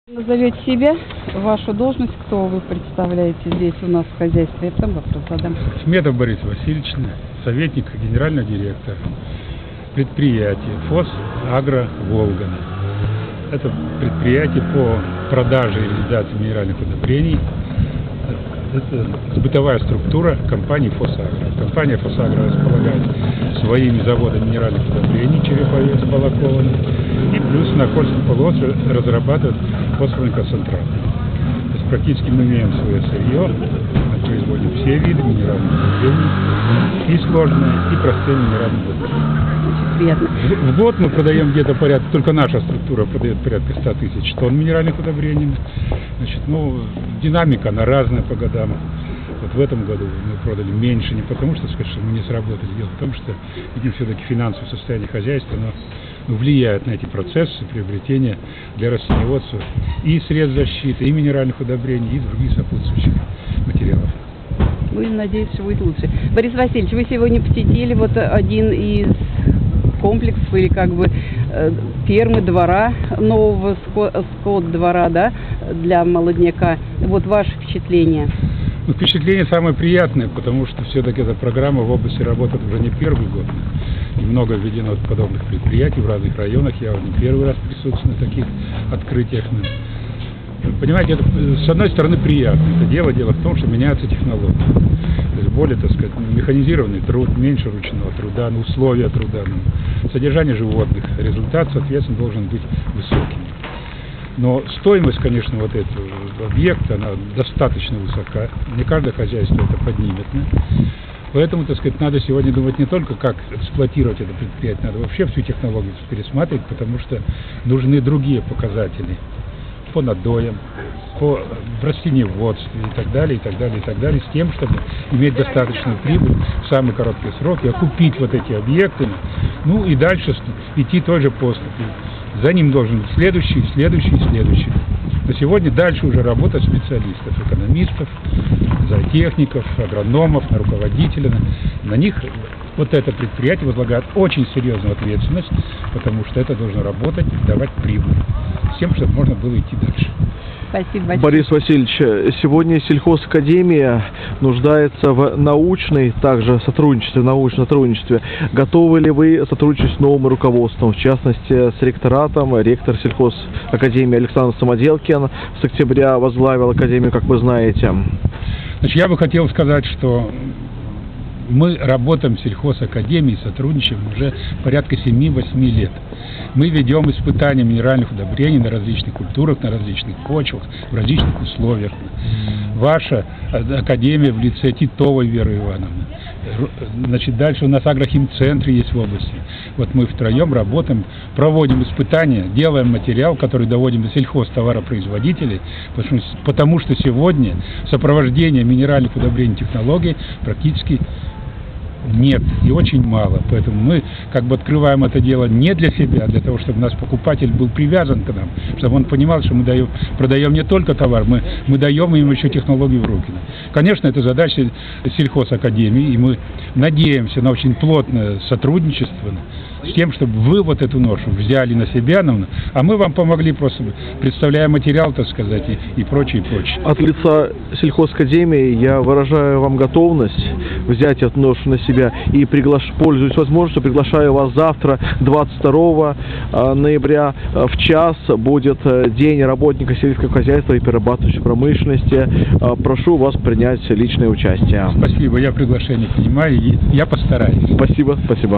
Назовете себя, вашу должность, кто вы представляете здесь у нас в хозяйстве, потом вопрос задам. Сметов Борис Васильевич, советник генерального директора предприятия ФОС «Агро Волга». Это предприятие по продаже и реализации минеральных удобрений. Это бытовая структура компании ФОС «Агро». Компания ФОС «Агро» располагает своими заводами минеральных удобрений Череповец, Балаково, и плюс на Кольском полуострове разрабатывает фосфорный концентрат. То есть практически мы имеем свое сырье, мы производим все виды минеральных удобрений, и сложные, и простые минеральные удобрения. Приятно. В год мы продаем где-то порядка, только наша структура продает порядка 100 тысяч тонн минеральных удобрений. Значит, динамика она разная по годам. Вот в этом году мы продали меньше, не потому что, скажем, мы не сработали, дело в том, что видим все-таки финансовое состояние хозяйства, но влияет на эти процессы приобретения для растениеводства и средств защиты, и минеральных удобрений, и других сопутствующих материалов. Будем надеяться, что будет лучше. Борис Васильевич, вы сегодня посетили вот один из комплексов или как бы фермы, двора, нового скот-двора, да, для молодняка. Вот ваше впечатление? Впечатление самое приятное, потому что все-таки эта программа в области работает уже не первый год. И много введено подобных предприятий в разных районах. Я уже не первый раз присутствую на таких открытиях. Понимаете, это, с одной стороны, приятно. Это дело в том, что меняются технологии. То есть более, так сказать, механизированный труд, меньше ручного труда, условия труда, содержание животных. Результат, соответственно, должен быть высоким. Но стоимость, конечно, вот этого объекта, она достаточно высока. Не каждое хозяйство это поднимет. Поэтому, так сказать, надо сегодня думать не только, как эксплуатировать это предприятие, надо вообще всю технологию пересматривать, потому что нужны другие показатели по надоям, по растениеводству и так далее, и так далее, и так далее, с тем, чтобы иметь достаточную прибыль в самые короткие сроки, окупить вот эти объекты, и дальше идти той же поступью. За ним должен быть следующий. На сегодня дальше уже работа специалистов, экономистов, зоотехников, агрономов, на руководителя. На них вот это предприятие возлагает очень серьезную ответственность, потому что это должно работать, давать прибыль, с тем, чтобы можно было идти дальше. Спасибо большое. Борис Васильевич, сегодня сельхозакадемия нуждается в научной, также сотрудничестве, научном сотрудничестве. Готовы ли вы сотрудничать с новым руководством, в частности, с ректоратом? Ректор сельхозакадемии Александр Самоделкин с октября возглавил академию, как вы знаете. Значит, я бы хотел сказать, что мы работаем в сельхозакадемии, сотрудничаем уже порядка 7-8 лет. Мы ведем испытания минеральных удобрений на различных культурах, на различных почвах, в различных условиях. Ваша академия в лице Титовой Веры Ивановны. Значит, дальше у нас агрохимцентр есть в области. Вот мы втроем работаем, проводим испытания, делаем материал, который доводим до сельхозтоваропроизводителей, потому что сегодня сопровождение минеральных удобрений технологий практически нет и очень мало. Поэтому мы как бы открываем это дело не для себя, а для того, чтобы наш покупатель был привязан к нам, чтобы он понимал, что мы продаем не только товар, мы даем им еще технологию в руки. Конечно, это задача сельхозакадемии, и мы надеемся на очень плотное сотрудничество с тем, чтобы вы вот эту ношу взяли на себя, а мы вам помогли, просто представляя материал, так сказать, и прочее, и прочее. От лица сельхозакадемии я выражаю вам готовность взять эту ношу на себя и пользуюсь возможностью, приглашаю вас завтра, 22 ноября, в час будет День работника сельского хозяйства и перерабатывающей промышленности. Прошу вас принять личное участие. Спасибо, я приглашение принимаю, и я постараюсь. Спасибо.